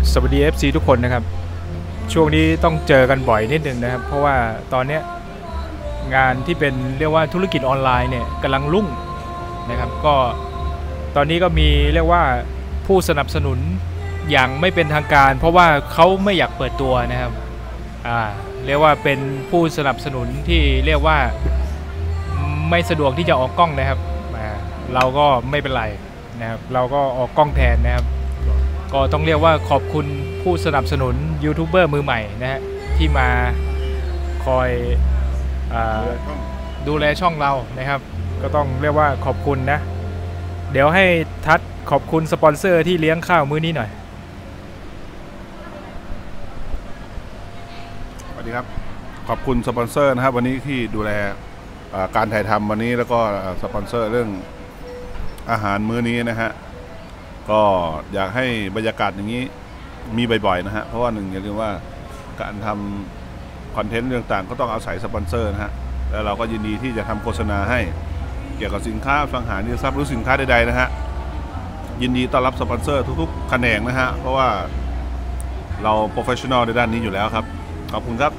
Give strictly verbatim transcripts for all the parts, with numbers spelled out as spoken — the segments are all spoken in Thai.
สวัสดี เอฟ ซี ทุกคนนะครับช่วงนี้ต้องเจอกันบ่อยนิดนึงนะครับเพราะว่าตอนนี้งานที่เป็นเรียกว่าธุรกิจออนไลน์เนี่ยกำลังรุ่งนะครับก็ตอนนี้ก็มีเรียกว่าผู้สนับสนุนอย่างไม่เป็นทางการเพราะว่าเขาไม่อยากเปิดตัวนะครับอ่าเรียกว่าเป็นผู้สนับสนุนที่เรียกว่าไม่สะดวกที่จะออกกล้องนะครับเราก็ไม่เป็นไรนะครับเราก็ออกกล้องแทนนะครับก็ต้องเรียกว่าขอบคุณผู้สนับสนุนยูทูบเบอร์มือใหม่นะฮะที่มาคอยดูแลช่องเรานะครับก็ต้องเรียกว่าขอบคุณนะเดี๋ยวให้ทัศน์ขอบคุณสปอนเซอร์ที่เลี้ยงข้าวมื้อนี้หน่อยสวัสดีครับขอบคุณสปอนเซอร์นะครับวันนี้ที่ดูแลการถ่ายทำวันนี้แล้วก็สปอนเซอร์เรื่องอาหารมื้อนี้นะฮะก็อยากให้บรรยากาศอย่างนี้มีบ่อยๆนะฮะเพราะว่าหนึ่งอย่าลืมว่าการทำคอนเทนต์ต่างๆก็ต้องอาศัยสปอนเซอร์นะฮะแล้วเราก็ยินดีที่จะทำโฆษณาให้เกี่ยวกับสินค้าสังหารนิทรัพย์หรือสินค้าใดๆนะฮะยินดีต้อนรับสปอนเซอร์ทุกๆแขนงนะฮะเพราะว่าเราโปรเฟชชั่นอลในด้านนี้อยู่แล้วครับขอบคุณครับ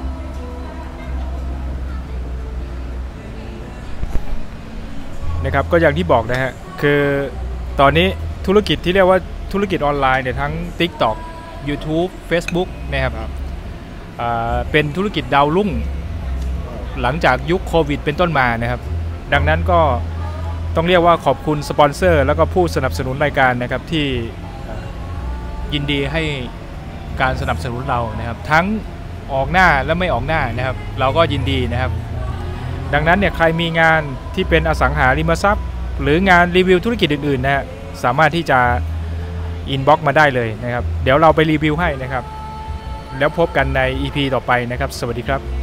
นะครับก็อย่างที่บอกนะฮะคือตอนนี้ธุรกิจที่เรียกว่าธุรกิจออนไลน์เนี่ยทั้ง ติ๊กต็อก ยูทูบ เฟซบุ๊ก นะครับเป็นธุรกิจดาวรุ่งหลังจากยุคโควิดเป็นต้นมานะครับดังนั้นก็ต้องเรียกว่าขอบคุณสปอนเซอร์แล้วก็ผู้สนับสนุนรายการนะครับที่ยินดีให้การสนับสนุนเรานะครับทั้งออกหน้าและไม่ออกหน้านะครับเราก็ยินดีนะครับดังนั้นเนี่ยใครมีงานที่เป็นอสังหาริมทรัพย์หรืองานรีวิวธุรกิจอื่นๆนะฮะสามารถที่จะอินบ็อกซ์มาได้เลยนะครับเดี๋ยวเราไปรีวิวให้นะครับแล้วพบกันใน อี พี ต่อไปนะครับสวัสดีครับ